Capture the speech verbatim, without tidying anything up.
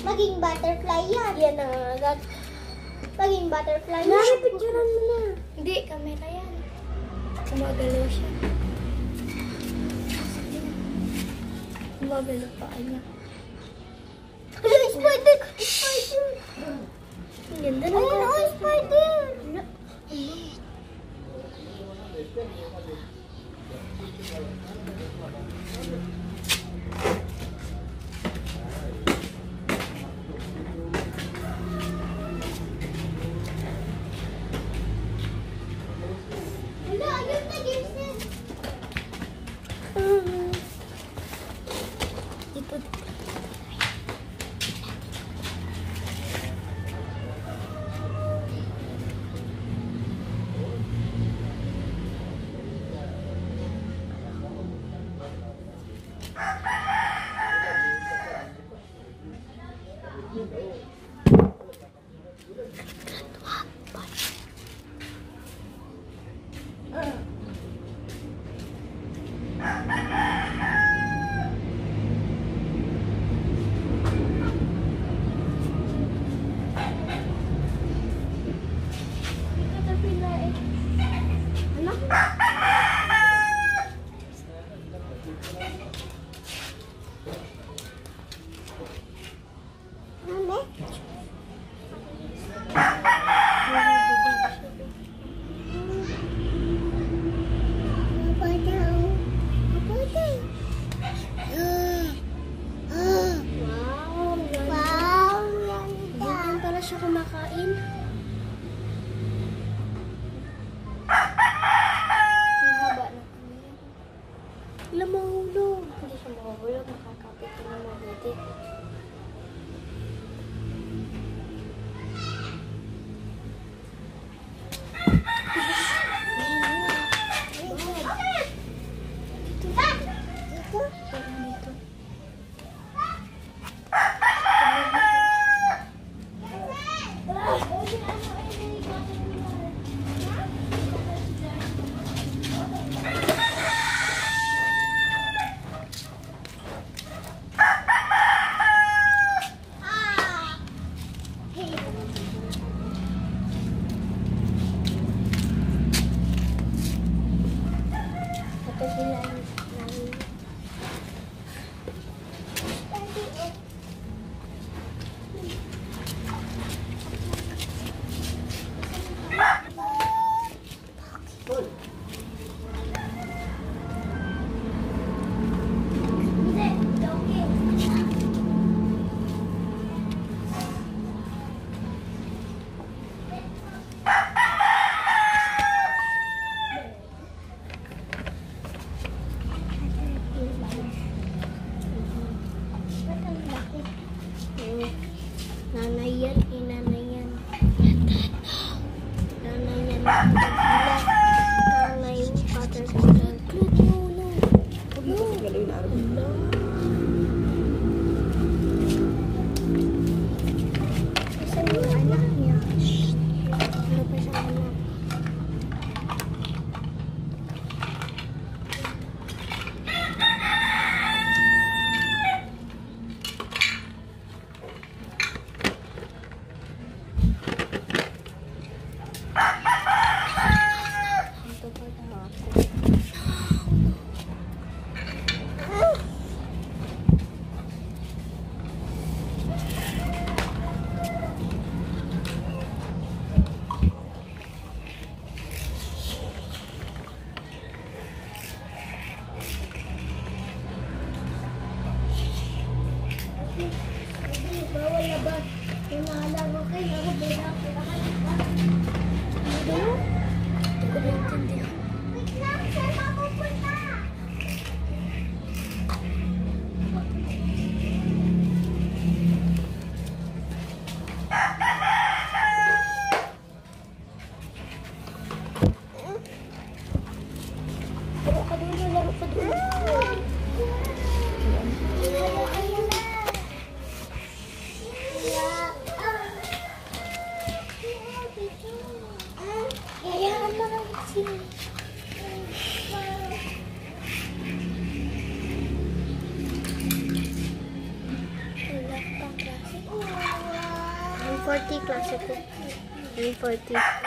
Maging butterfly yan. Yan na nga. Maging butterfly yan. Mami, picturean mo na. Hindi, camera yan. Gumagalaw siya. Gumagalaw pa niya. Ay, spider! Spider! Ang ganda na. Ayun, oh, spider! Wala, ayun na, Jercel. Dito, dito. Kumakain. Ang haba na kami. Alam mo, hulog. Hindi siya makahulog. Makakapit ka na mabuti. Nanay yan, inanay yan. Nanay yan, nanay yung caterpillar. Cute mo, no? No. No. Kasi yung anak niya. Ano pa siya anak? Bawal na ba? Inahalang ko kayo. Ako ba na pinakalit ba? Ano? Hindi ko naintindihan. Wait lang, saan mapupunta? Laro ka doon, laro ka doon. forty klase ko. nine forty.